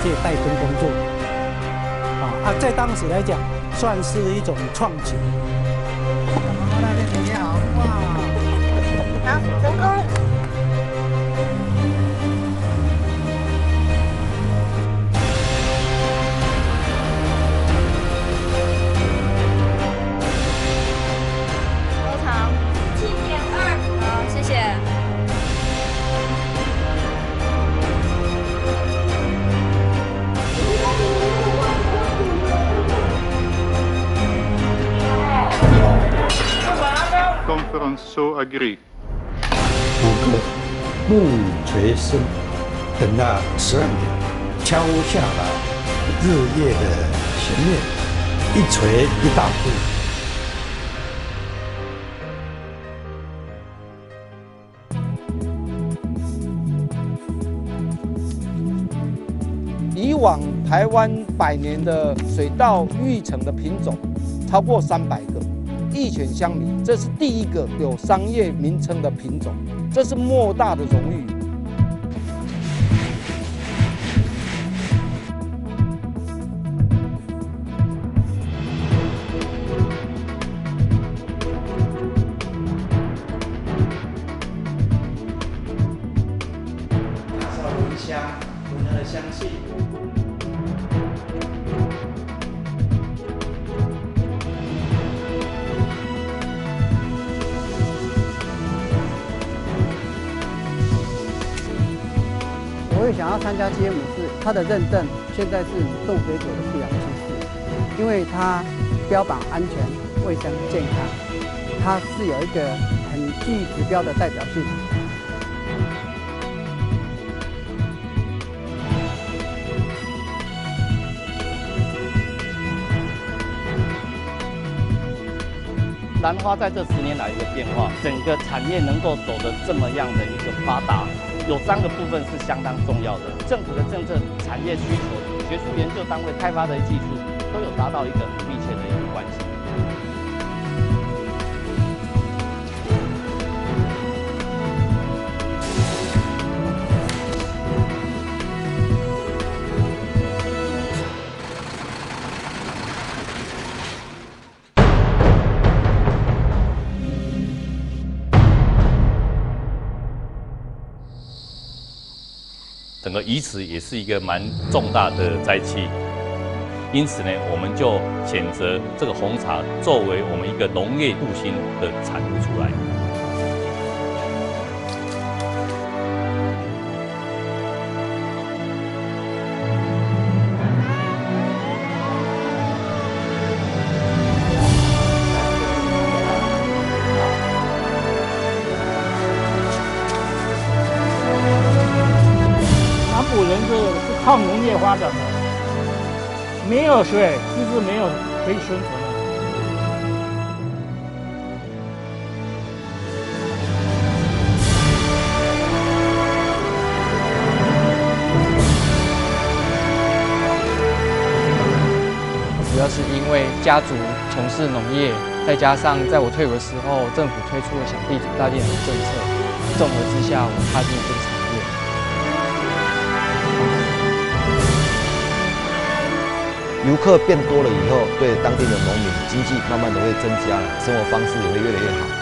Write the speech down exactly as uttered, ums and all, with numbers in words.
界代工工作。啊啊，在当时来讲，算是一种创举。妈妈那边你好，哇，好，成功。 Conference so agree。 五个木锤声，等了十二年，敲下了日月的弦面，一锤一大步。 以往台湾百年的水稻育成的品种超过三百个。 一犬乡民，这是第一个有商业名称的品种，这是莫大的荣誉。 打造闻香，闻它的香气。 我会想要参加 G M 是它的认证，现在是斗水果的必然趋势，因为它标榜安全、卫生、健康，它是有一个很具指标的代表性。 兰花在这十年来的变化，整个产业能够走得这么样的一个发达。 有三个部分是相当重要的，政府的政策、产业需求、学术研究单位开发的技术，都有达到一个很密切的一个关系。 整个遗址也是一个蛮重大的灾期，因此呢，我们就选择这个红茶作为我们一个农业复兴的产物出来。 古人是是靠农业发展的，没有水就是没有可以生存的。 主要是因为家族从事农业，再加上在我退伍的时候，政府推出了小地主大佃农的政策，综合之下，我踏进这个产业。 游客变多了以后，对当地的农民经济慢慢的会增加，生活方式也会越来越好。